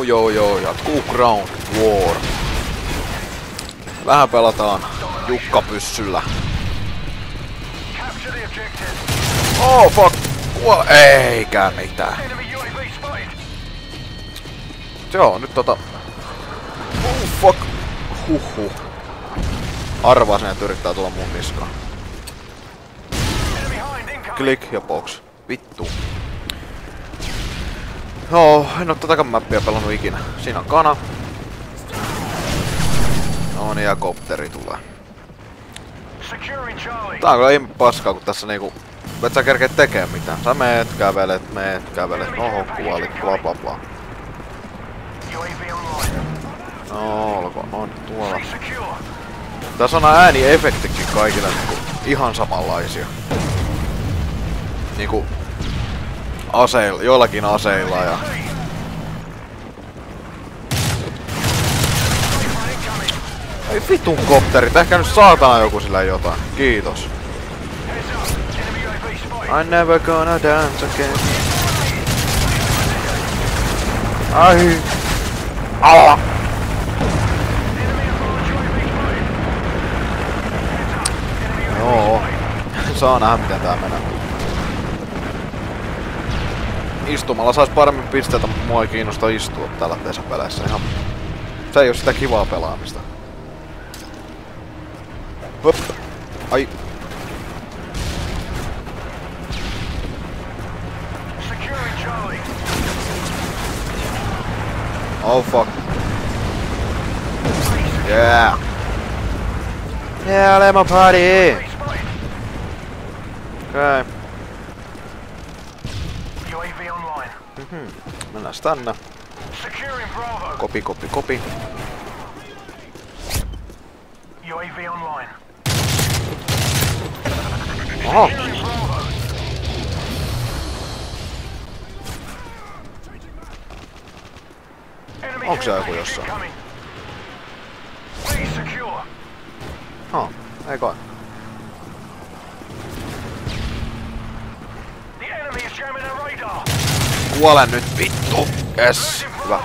Joo, jatkuu Ground War. Vähän pelataan Jukka-pyssyllä. Oh fuck! Eikä mitään. Joo, nyt Oh fuck! Huhhuh. Arvasin, että yrittää tulla mun niskaan. Klik ja box. Vittu. Joo, en oo tätäkään mappia pelannut ikinä. Siinä on kana. No niin, ja kopteri tulee. Tää on kyllä ihme paskaa, kun tässä niinku... Et sä kerkeet tekee mitään. Sä meet kävelet. Oho, kuolit, bla bla bla. No, olkoon, no nyt tuolla. Tässä on ääniefektikin kaikille niinku ihan samanlaisia. Niinku... aseilla, joillakin aseilla ja... Ei vitun kopterit, ehkä nyt saatana joku sillä jotain. Kiitos. I'm never gonna dance again. Ai. Alla. Joo. Saa nähdä miten tää menee. Istumalla sais paremmin pisteitä, mutta mua ei kiinnosta istua tällaisessa peleissä. Ihan... Se ei oo sitä kivaa pelaamista. Hop. Ai. Oh fuck. Yeah. Yeah, let my party. Okay. Mennään tänne. Kopi. Oho. Onko se joku jossain? Ei kai. Kuole nyt vittu! Yes! Hyvä.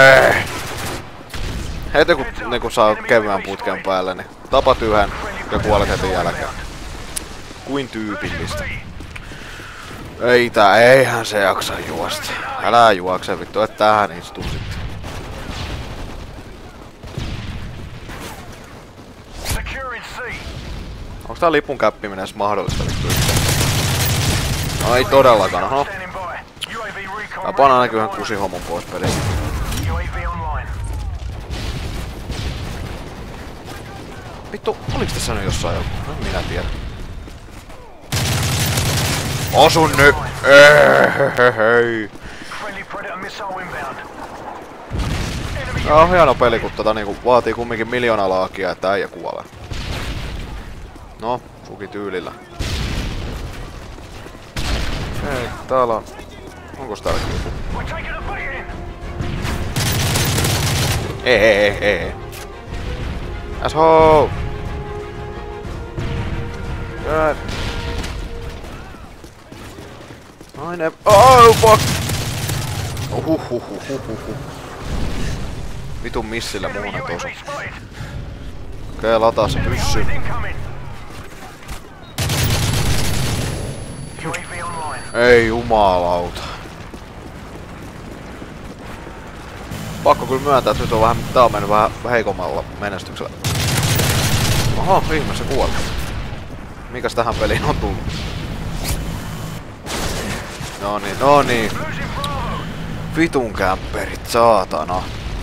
Heti kun saa kevään putken päälle, niin tapat yhden ja kuolet heti jälkeen. Kuin tyypillistä. Eihän se jaksa juosta. Älä juokse vittu, et tähän istuu sitten. Onks tää lipun käppiminen edes mahdollista vittu yhtään? No ei todellakaan, oho. Mä panan ainakin yhden kusihomon pois pelistä. Vittu, oliks tässä nyt jossain joku? No minä tiedän. Osun nyt! Hei. Tää on hieno peli, kun tota niinku vaatii kumminkin 1 000 000 laakia, että äijä kuolee. No, suki tyylillä. Hei, täällä on... Onkos täällä joku? Ei. Asshole! God. Oh fuck! Vitun missillä muuna tosu. Okei, lataa se pyssy. Ei jumalauta. Pakko kyllä myöntää, että nyt on vähän, tää on mennyt vähän heikommalla menestyksellä. Oho, ihme se kuoli. Mikäs tähän peliin on tullut? No niin. Vitun kämpperit, saatana.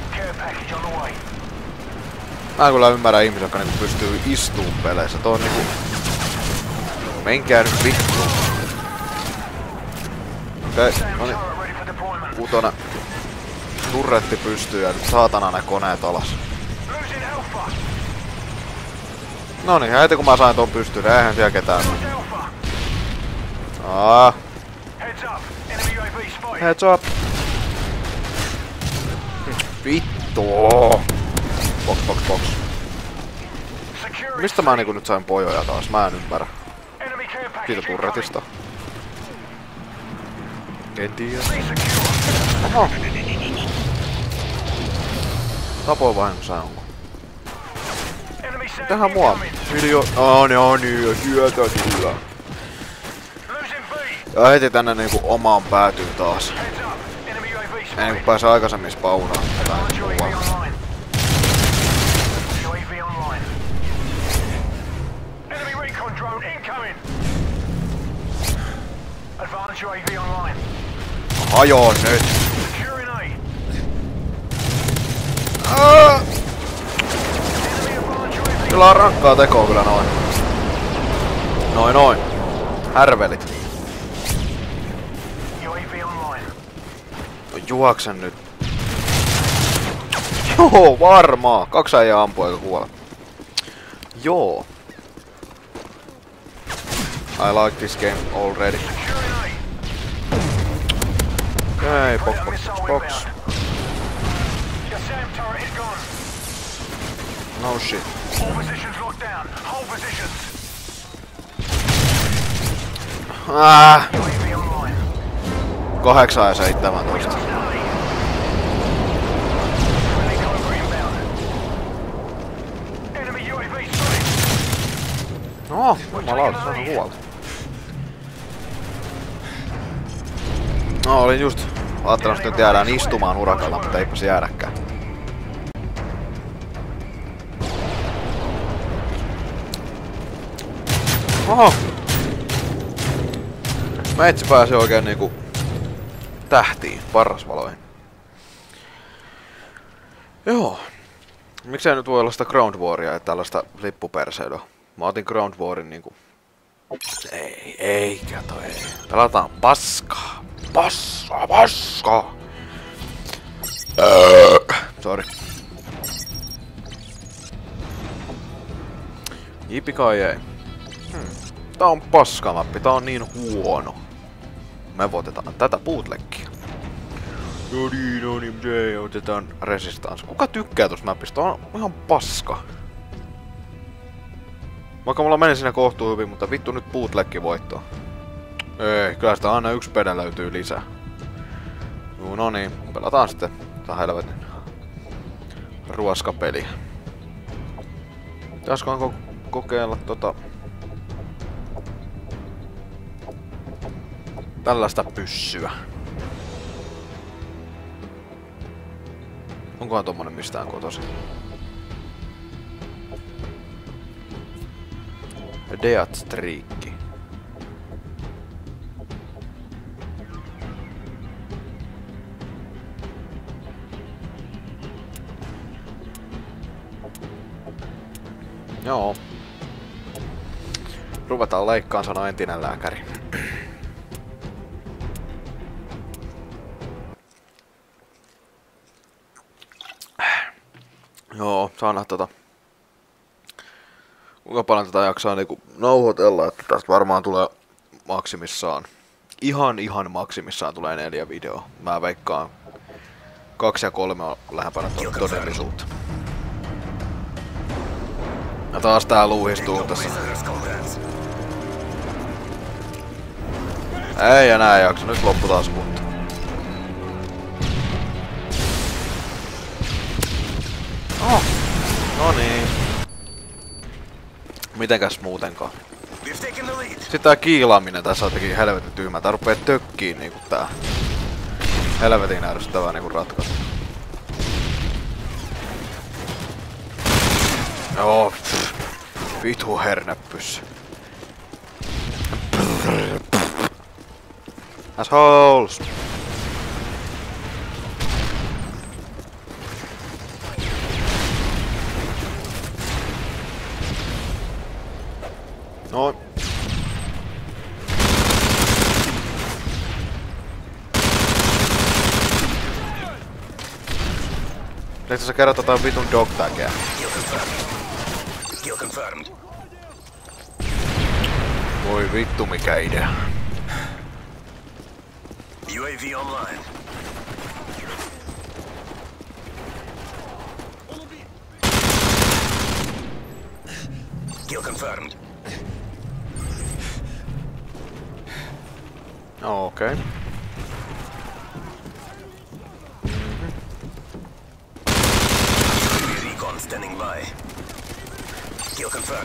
Mä en kyllä ymmärrä ihmisiä, jotka niinku pystyy istuun peleissä. Tuo on niinku... Menkää nyt vittuun. Okei, noniin. Kutonen. Turretti pystyy ja nyt saatana ne koneet alas. Noniin, heti kun mä sain ton pystyyn, eihän siellä ketään. Heads up! Vittu! Box. Mistä mä niinku nyt sain pojoja taas? Mä en ymmärrä. Siitä turretista. En tiedä. Oho! Tapoin vahingossa jonkun. Tähän mua. No niin, syötä kyllä. Ja heti tänne niinku omaan päätyy taas. Ennen kuin pääsee aikaisemmin spawnaan. Hajoon nyt! Kyllä on rankkaa tekoa kyllä noin. Noin. Härvelit. No juoksen nyt. Joo, varmaa. 2 äijää ampuu eikä kuole. Joo. I like this game already. Okei, box. No shit. Ah. 8 ja 17. No, jumalauta, se on kuollut. No, olin just ajattelut, että nyt jäädään istumaan urakalla, mutta eipäs jäädäkään. Oho! Meitsi pääsi oikein niinku tähtiin, parrasvaloihin. Joo. Miksei nyt voi olla sitä Ground Waria ja tällaista lippuperseilyä? Mä otin Ground Warin niinku... Ei, kato ei. Pelataan paskaa. Paskaa! Sori. Jipikai ei. Tää on paskamappi, tää on niin huono. Me voitetaan tätä bootleggia. No niin, otetaan resistance. Kuka tykkää tosta mapista? Tää on ihan paska. Vaikka mulla meni siinä kohtuu hyvin, mutta vittu nyt bootleggi voittoa. Ei, kyllä sitä aina yksi pede löytyy lisää. No niin, pelataan sitten tää helvetin ruoskapeliä. Pitäisikö kokeilla tällaista pyssyä? Onkohan tommonen mistään kotosi? Death Streak. Joo. Ruvetaan leikkaan, sanoo entinen lääkäri. Joo, saadaan kuinka paljon tätä jaksaa niinku nauhoitella, että tästä varmaan tulee maksimissaan. Ihan maksimissaan tulee 4 videoa. Mä veikkaan 2 ja 3 on lähempänä todellisuutta. Ja taas tää luuhistuu tässä. Ei enää jaksa, nyt loppu taas kunto. Oh. No niin. Mitenkäs muutenkaan? Sitten tää kiilaaminen tässä on jotenkin helvetin tyhmä. Tää rupee tökkiin niinku tää helvetin ärsyttävää niinku ratkaisu. Joo, vitu hernepyssy. Assholes! Noin. Pitäisikö sä kerrata jotain vitun dogtagia? Voi vittu mikä idea. UAV online. Kill confirmed. Okei. standing by. Kill confirmed.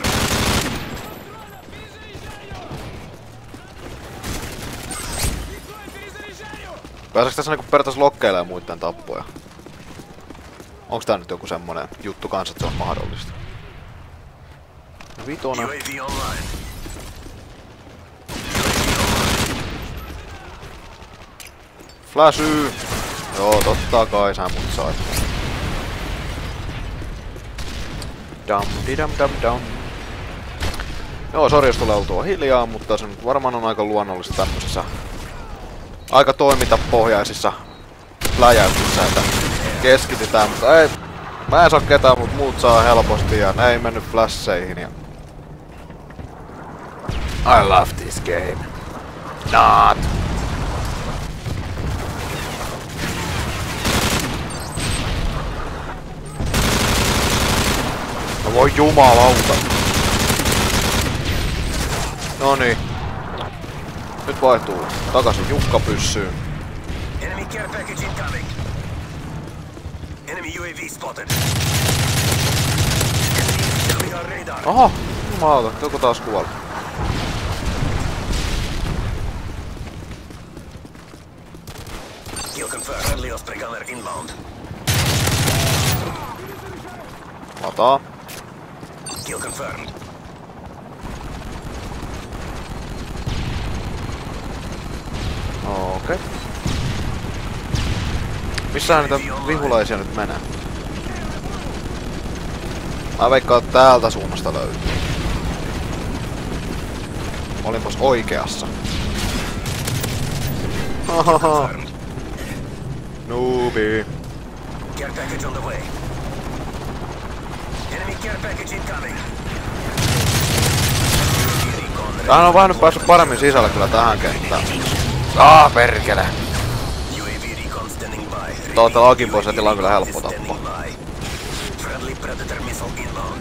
Pääseekö tässä niinku periaatteessa lokkeilemaan muiden tappoja? Onks tää nyt joku semmonen juttu kans, että se on mahdollista? Vitonen. UAV online. Flashy! Joo, totta kai sä mut sait. Dam didam dam dam. Joo, sori jos tulee oltua hiljaa, mutta se nyt varmaan on aika luonnollista tämmöisessä aika toimintapohjaisissa läjäyksissä, että keskitytään, mutta ei, mä en saa ketään, mut muut saa helposti ja ne ei mennyt flasheihin ja I love this game. Not. No voi jumalauta. Noniin. Nyt vaihtuu takaisin jukkapyssyyn. Enemy care package incoming. Enemy UAV spotted. Enemy showing our radar. Oho! Jumalauta, joku taas kuoli. Kill confirmed. Friendly Osprey gunner inbound. Lataa. Kill confirmed. Okei. Missähän niitä vihulaisia nyt menee? Mä veikkaan, että täältä suunnasta löytyy. Olinpas oikeassa. Hahaha. Noobi. Care package on the way. Enemy care package incoming. Tähän on vähän nyt päässyt paremmin sisälle kyllä tähän kenttään. Perkele! UAV recon standing by. Tuolta lagin pois etillä on kyllä helppo tappaa. Friendly Predator missile inbound.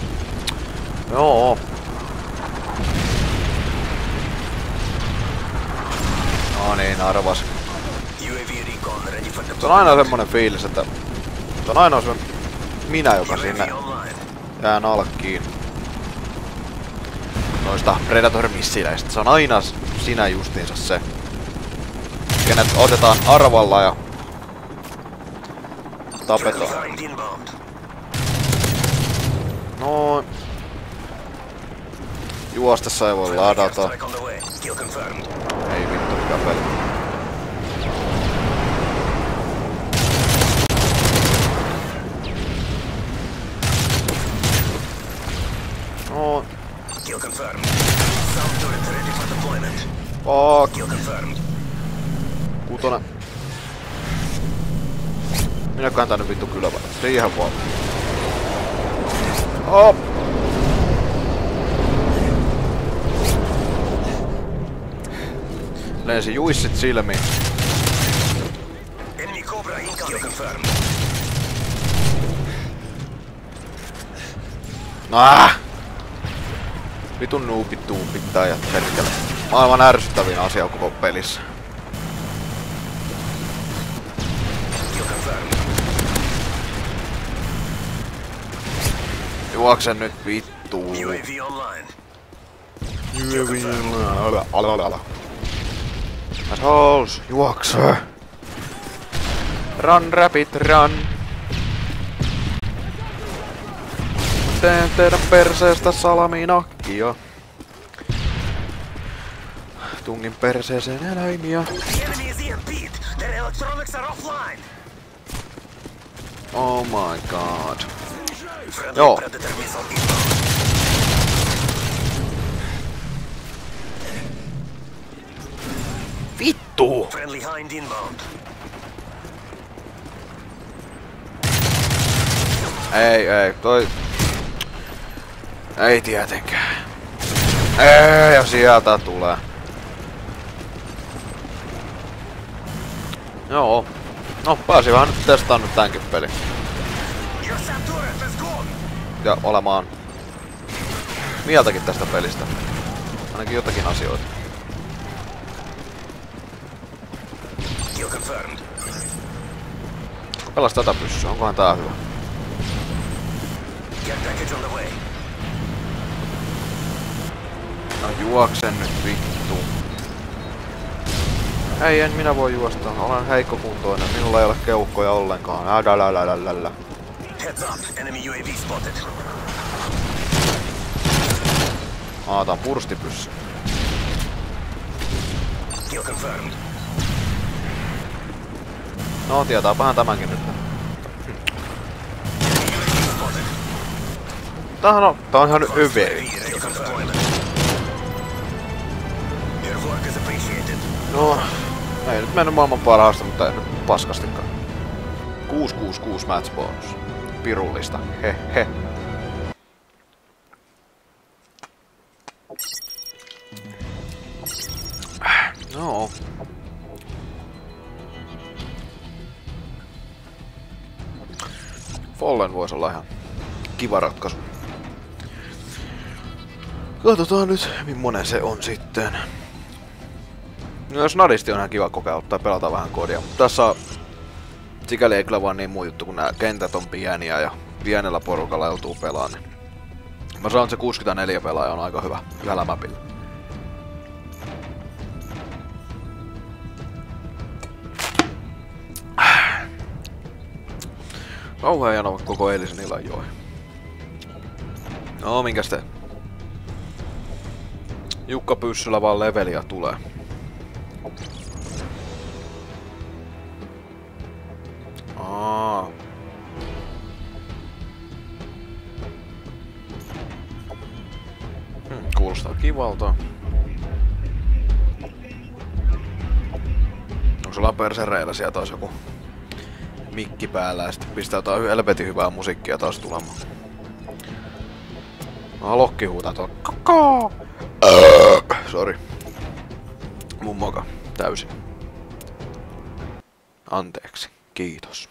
Joo. No niin, arvas. UAV recon ready for Se on aina semmonen fiilis, että se on aina se minä, joka sinne jää nalkkiin noista Predator-missileistä. Se on aina sinä justiinsa se, kenet otetaan arvalla ja tapetaan. No, juostessa ei voi ladata. Ei vittu, mikä peli. No. Kill confirmed. Sound turret ready for deployment. Fuck. Kill confirmed. Kutonen. Minäköhän tää nyt vittu kylvä. Siihen vaan. Hop. Lensi juissit silmiin. Enemy Cobra incoming. Kill confirmed. Vitun noobit tuupittaa ja perkele. Maailman ärsyttävin asia koko pelissä. Juoksen nyt vittu. UAV online. Ala. Assholes, juokse. Run rabbit run. Teen teidän perseestä salaminakkia. Tungin perseeseen eläimiä. Enemy is EMP'd. Their electronics are offline. Oh my god. Friendly Joo. Predator missile inbound. Vittu! Friendly Hind inbound. Ei, toi... Ei tietenkään. Ei, ja sieltä tulee. Joo. No, pääsi vähän nyt testaan nyt tämänkin pelin. Your SAM turret has gone. Ja olemaan mieltäkin tästä pelistä. Ainakin jotakin asioita. Kill confirmed. Pelas tätä pyssyä, onkohan tää hyvä? Care package on the way. No juoksen nyt vittu. Ei, en minä voi juosta. Olen heikkokuntoinen. Minulla ei ole keuhkoja ollenkaan. Ädälälälälällä. Heads up, enemy UAV spotted. Otan purstipyssy. Kill confirmed. No, tietääpähän tämänkin nyt. Tää on ihan hyviä. No, ei nyt mennyt maailman parhaasta, mutta ei nyt paskastikaan. 666 match bonus. Pirullista. He. No. Fallen voisi olla ihan kiva ratkaisu. Katsotaan nyt, millainen se on sitten. No, jos nadisti on ihan kiva kokeilla tai pelata vähän kodia, mutta tässä on sikäli ei kyllä vaan niin muu juttu, kun nämä kentät on pieniä ja pienellä porukalla joutuu pelaamaan. Niin mä sanon, että se 64 pelaaja on aika hyvä yhdellä mapilla. Kauhean jano koko eilisen illan joi. No, minkäs te? Jukka pyssyllä vaan leveliä tulee. Kuulostaa kivalta. Onko sulla persereillä sieltä taas joku mikki päällä ja sitten pistää jotain helvetin hyvää musiikkia taas tulemaan? Lokki huutaa tuolla. Koko! Sori. Mummoka. Täysin. Anteeksi. Kiitos.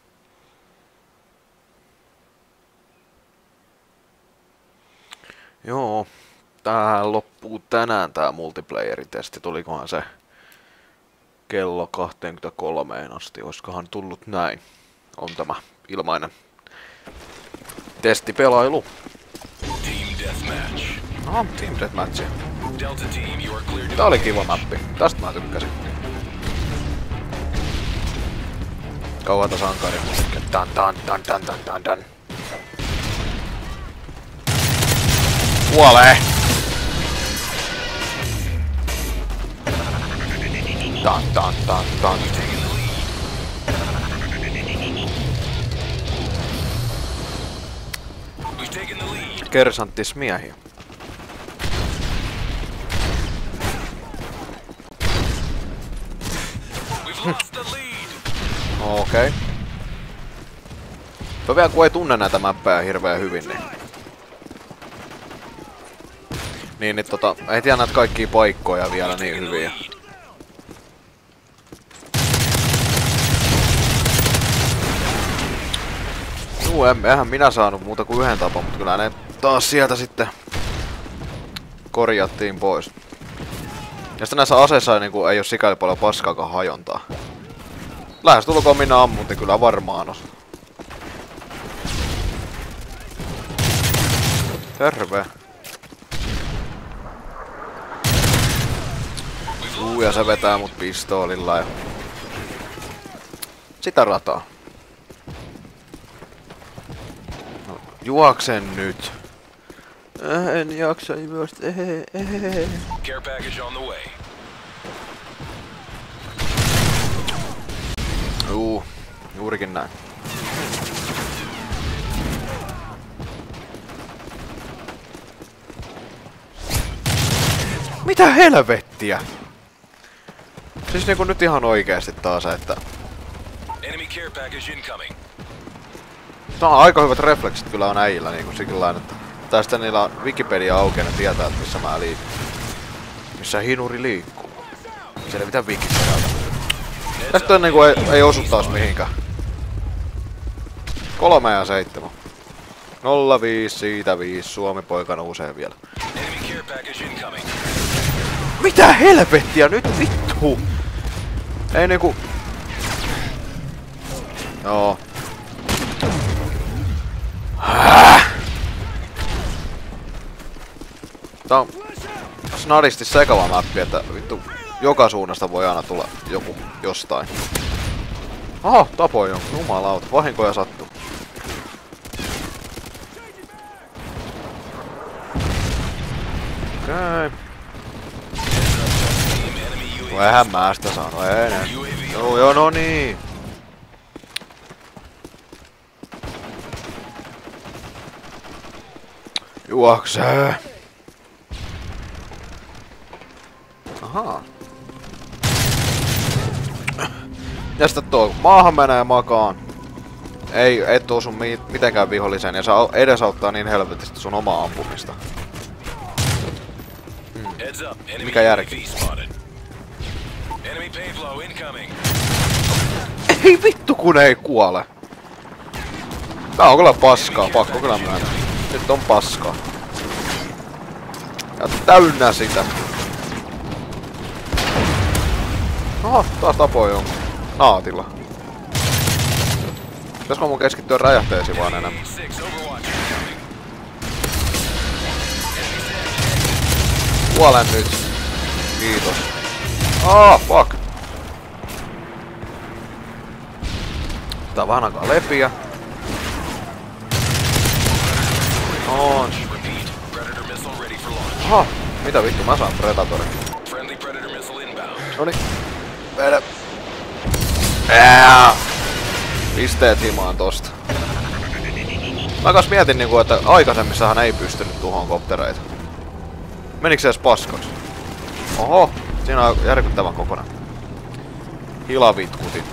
Joo. Tähän loppuu tänään tää multiplayeritesti. Tulikohan se kello 23 asti? Oiskohan tullut näin? On tämä ilmainen testipelailu. Team Deathmatch. Aha, Team Deathmatch. Delta Team, you are cleared. Tää oli kiva mappi. Tästä mä tykkäsin. Kauata sankaria musiikkia. Dan. Kuolee! Dan. We've taken the lead. Kersanttismiehiä. We've lost the lead. Okei. Tuo vielä kun ei tunne näitä mappeja hirveän hyvin, niin ei tiedä näitä kaikkia paikkoja vielä niin hyviä. Juu, eihän minä saanut muuta kuin yhden tapan, mutta kyllä ne taas sieltä sitten korjattiin pois. Ja sitten näissä aseissa niinku ei oo sikäli paljon paskaakaan hajontaa. Lähes tulkoon minä ammut, niin kyllä varmaan on. Terve. Ja se vetää mut pistoolilla ja sitä rataa. No, juoksen nyt. En jaksa juosta. Care package on the way. Juurikin näin. Mitä helvettiä? Siis niinku nyt ihan oikeesti taas, että Enemy care package incoming. tää on aika hyvät refleksit kyllä on äijillä niinku sikillain, että tästä niillä on Wikipedia auki ja ne tietää, että missä mä liikun. Missä hinuri liikkuu. Siellä mitään Wikipedialta. Tästä niinku ei osu taas mihinkään. 3 ja 7. 05 siitä 5. Suomi poika nousee vielä. Enemy care package incoming. Mitä helvettiä nyt vittu? Ei niinku... Joo. Tää on snadisti sekava mappi, että vittu joka suunnasta voi aina tulla joku jostain. Oho, tapoin jonkun. Jumalauta, vahinkoja sattuu. Okei. No eihän mä sitä saanut, ei ne. Joo, no niin. Juoksee. Ahaa. Ja sitten tuo maahan menee makaan. Ei tuu sun mitenkään viholliseen ja se edesauttaa niin helvetisti sun omaa ampumista. Mikä järki? Ei vittu kun ei kuole. Tää on kyllä paskaa, pakko kyllä mennä. Nyt on paskaa. Ja täynnä sitä. Oho, taas tapoi jonkun. Naatilla. Pitäisikö mun keskittyä räjähteisiin vaan enemmän? Kuolen nyt. Kiitos. Fuck. Tää on vähän aikaa lepiä. On. Aha, mitä vittu mä saan Predatorin? Noniin. Mene. Pisteet himaan tosta. Mä kas mietin niinku, että aikaisemmissahan ei pystynyt tuhoon koptereita. Menikö se edes paskaksi? Oho, siinä on järkyttävän kokonaan. Hilavitkutin.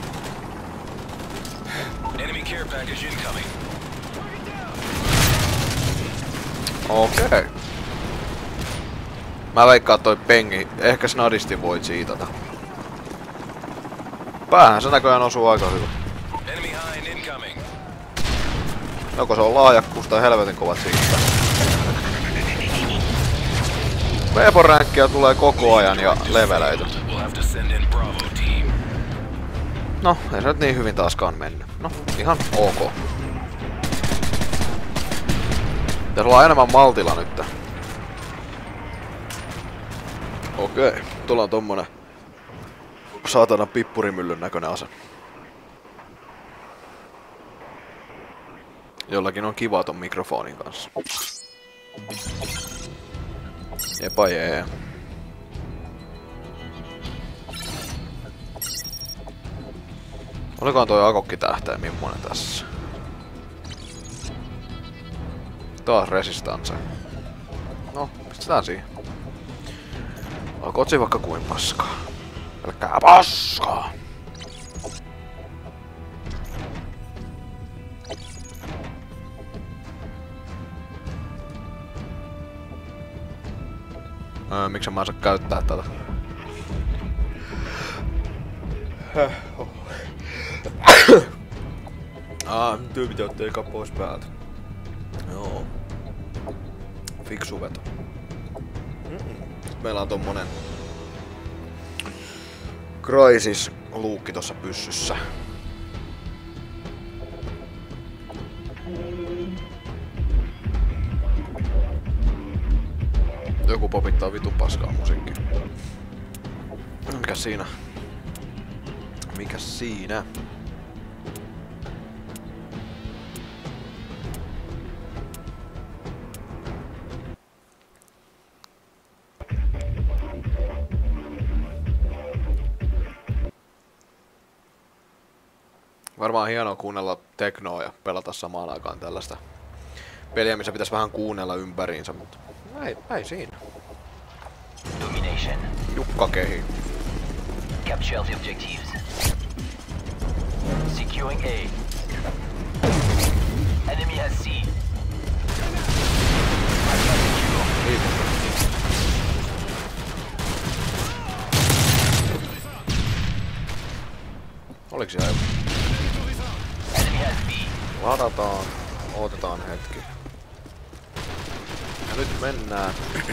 Okei. Mä veikkaan toi pengi. Ehkä snadisti voit siitata. Päähän se näköjään osuu aika hyvä. Joko se on lahjakkuus tai helvetin kovat siittää. Weapon-ränkkiä tulee koko ajan ja leveleitä. No, ei se nyt niin hyvin taaskaan mennyt. No, ihan ok. Pitäis olla enemmän maltilla nyt. Okei, tuolla on tommonen saatana pippurimyllyn näköinen ase. Jollakin on kivaa ton mikrofonin kanssa. Jepa jee. Olikohan toi akokki tähteä mimmonen tässä? Taas resistance. No, pistetään siihen. Alkootsi vaikka kuin paskaa. Pelkkää paskaa! Miksi mä en saa käyttää tätä? Työ pitää ottaa eka pois päältä. Joo. Fiksu veto. Meillä on tommonen Crysis-luukki tossa pyssyssä. Joku popittaa vitun paskaa musiikkia. Mikäs siinä? Mikäs siinä? Varmaan hienoa kuunnella teknoa ja pelata samaan aikaan tällaista peliä, missä pitäisi vähän kuunnella ympäriinsä, mutta ei siinä. Domination. Jukka kehi. Capture the objectives. Securing A. Enemy has C. Oliks siellä joku? Enemy has B. Ladataan. Odotetaan hetki. Ja nyt mennään.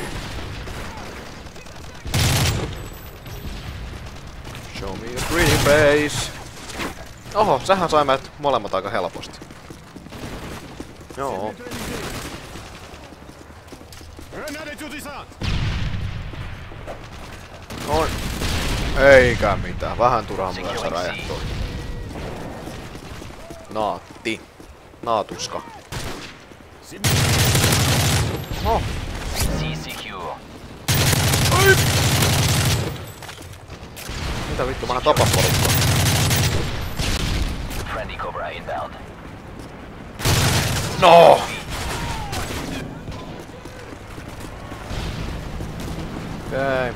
Show me your pretty face. Oho, sähän sai meidät molemmat aika helposti. Joo. Noin. Eikä mitään. Vähän turhaan myös räjähtoi. Naatti. Naatuska. No. Ai. Mitä vittu, mä tapan porukkaa. No! Okei.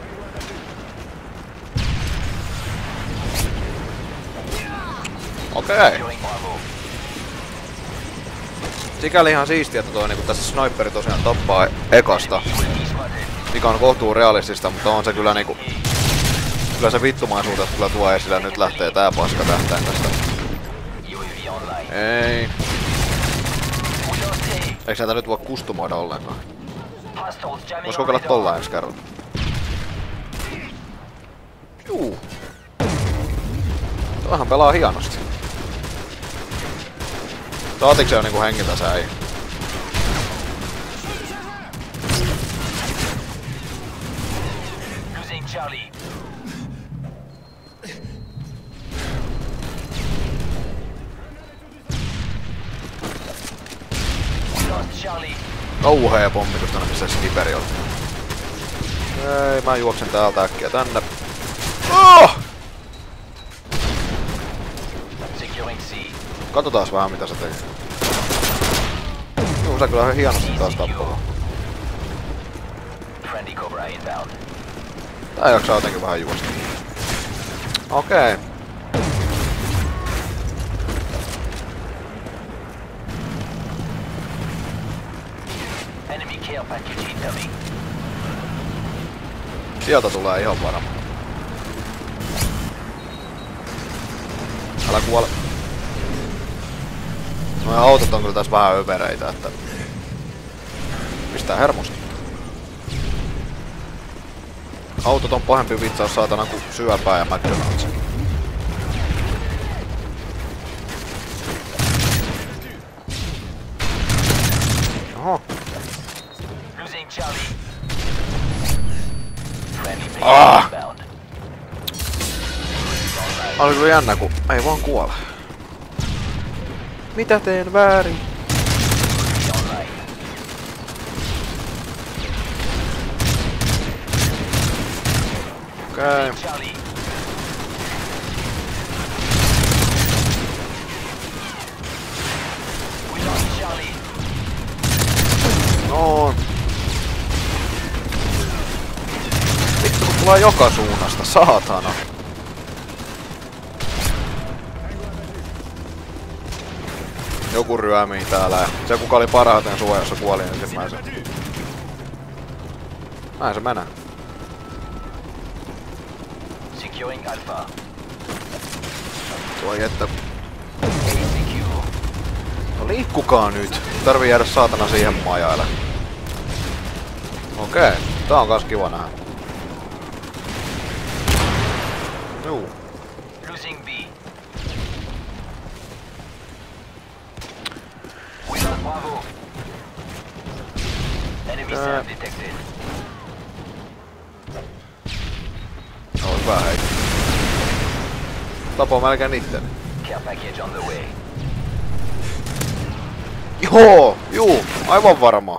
Okei. Sikäli ihan siistiä, että toi niinku tässä sniperi tosiaan tappaa ekasta. Mikä on kohtuu realistista, mutta on se kyllä niinku... Kyllä se vittumaisuudet kyllä tuo esille, nyt lähtee tää paska tähtäin tästä. Ei. Eikö näitä nyt voi kustomoida ollenkaan? Vois kokeilla tolla ensi kerralla. Juu. Toihan pelaa hienosti. Saatiko se on niinku hengiltä säi? Kauhea pommitus tänne, missä sniperi on. Ei, mä juoksen täältä äkkiä tänne. Oh! Katsotaan vähän mitä se tekee. Juu, sä kyllä hienosti taas tappaa. Tää jaksaa jotenkin vähän juosta. Okei. Sieltä tulee ihan varma. Älä kuole. Noi autot on kyllä tässä vähän övereitä, että... Pistää hermosta. Autot on pahempi vitsaus saatana kuin syöpää ja McDonald's. Oho. Ah! Oli kyllä jännä, kun ei vaan kuole. Mitä teen väärin? Okei. No. Vittu kun tulee joka suunnasta, saatana. Joku ryömii täällä ja se kuka oli parhaiten suojassa kuoli ensimmäisen. Näin se menee. Tuo että... No liikkukaa nyt. Tarvii jäädä saatana siihen majaille. Okei, tää on kans kiva nähdä. Juu. No hyvä hei. Tapoo melkein itteni. Joo, juu, aivan varma.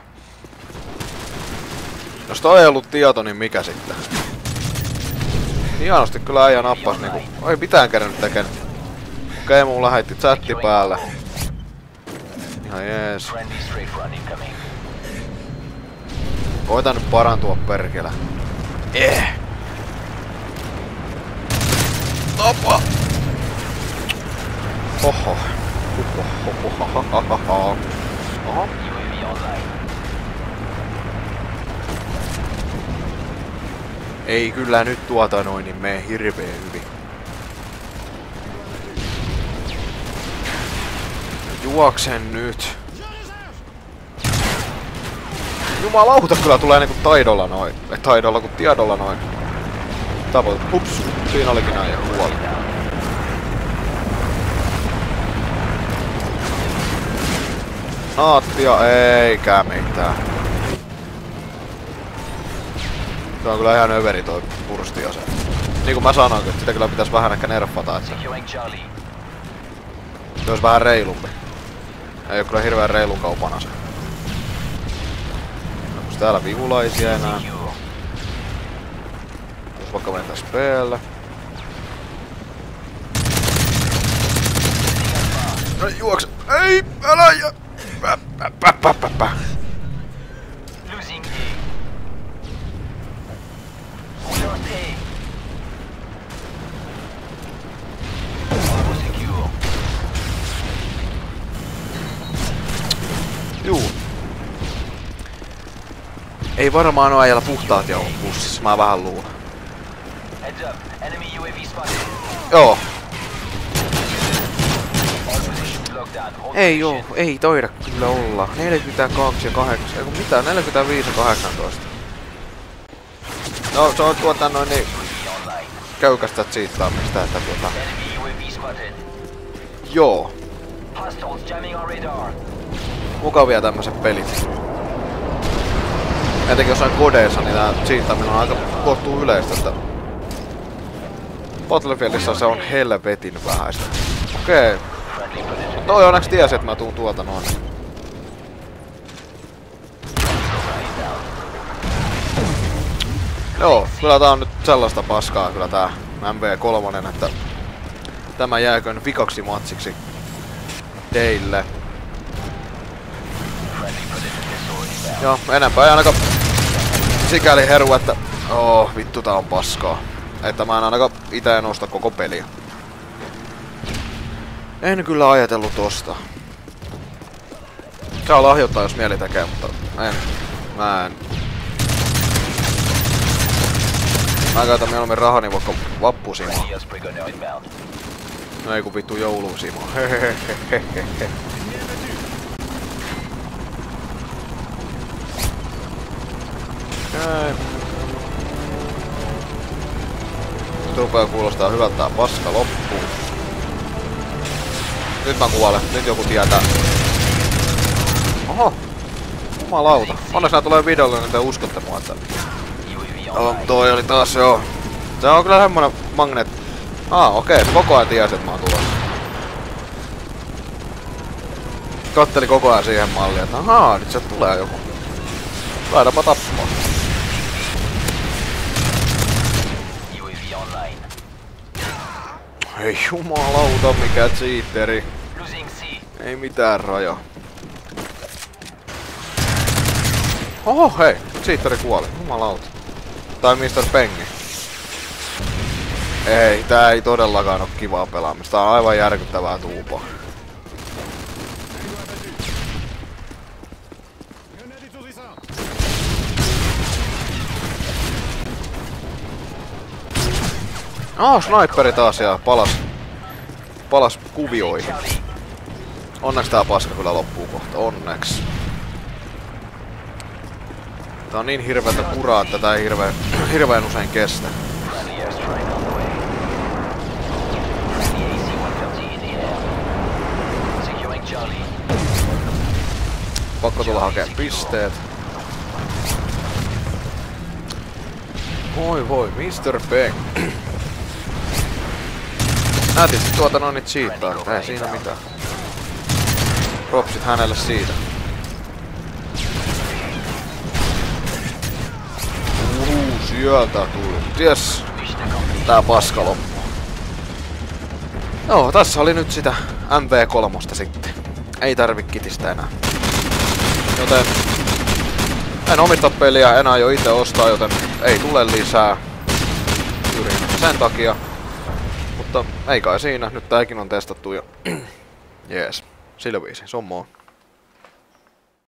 Jos toi ei ollut tieto, niin mikä sitten? Hienosti kyllä äijä nappas niinku. Ei mitään kerännyt tekemään. Okei, mulla heitti chatti päälle. Ihan jees. Koitan nyt parantua perkele. Tapa! Oho. Oho. Ei kyllä nyt noin niin mene hirveen hyvin. Juoksen nyt. Jumalauta kyllä tulee niinku taidolla noin. Ei taidolla kun tiedolla noin. Tavoite. Ups. Siinä olikin näin ja kuoli. Naattia eikä mitään. Se on kyllä ihan överi toi burstiase. Niin kuin mä sanoin, että sitä kyllä pitäis vähän ehkä nerfata, että se olisi vähän reilumpi. Ei oo kyllä hirveen reilun kaupan ase. Onks täällä vihulaisia enää? Jos vaikka mentäis B:lle. No juokse! Ei! Älä ja! Päppä! Juu. Ei varmaan oo ajalla puhtaat jauhot pussissa, mä vähän luulen. Joo. Ei joo, ei toida kyllä olla. 42 ja 8, eiku mitään, 45 ja 18. No se on noin niin köykästä cheattaamista, että Joo. Mukavia tämmöset pelit. Etenkin jossain kodeissa, niin tää cheattaaminen on aika kohtuu yleistä, että Battlefieldissä se on helvetin vähäistä. Okei. Toi onneksi tiesi, että mä tuun tuolta noin. Joo, kyllä tää on nyt sellaista paskaa kyllä tää MV3, että tämä jääköön vikaksi matsiksi teille. Joo, enempää ei ainakaan sikäli heru, että vittu tää on paskaa. Että mä en ainakaan ite en osta koko peliä. En kyllä ajatellut tosta. Saa lahjoittaa jos mieli tekee, mutta mä en. Mä käytän mieluummin rahani vaikka vappusimoa. No ei kun vittu jouluusimoa. Hehehehehehe. Nyt rupeaa kuulostaa hyvältä tää paska loppuun. Nyt mä kuolen. Nyt joku tietää. Oho! Jumalauta. Onneksi nää tulee videolle, niin te uskotte mua, että toi oli taas joo. Se on kyllä semmonen magnet. Okei, se koko ajan tiesi, että mä oon tulossa. Katteli koko ajan siihen malliin, että nyt se tulee joku. Laidapa tappamaan. Ei jumalauta, mikä cheateri. Ei mitään raja. Oho, hei, cheateri kuoli. Jumalauta. Tai Mr. Pengi. Ei, tää ei todellakaan oo kivaa pelaamista. Tää on aivan järkyttävää tuupaa. Sniperi taas ja palas kuvioihin. Onneksi tää paska kyllä loppuu kohta, onneksi. Tää on niin hirveetä kuraa, että tää ei hirveen usein kestä. Pakko tulla hakee pisteet. Voi, Mr. Peng. Näytit tuota noin nyt cheattaa, ei siinä mitään. Propsit hänelle siitä. Sieltä tuli. Jes! Tää paska loppu. Joo, tässä oli nyt sitä MV3 sitten. Ei tarvi kitistä enää. Joten en omista peliä, en aio itse ostaa, joten ei tule lisää. Yritän sen takia. Mutta ei kai siinä, nyt tääkin on testattu ja jees, sillä viisi, se on moo.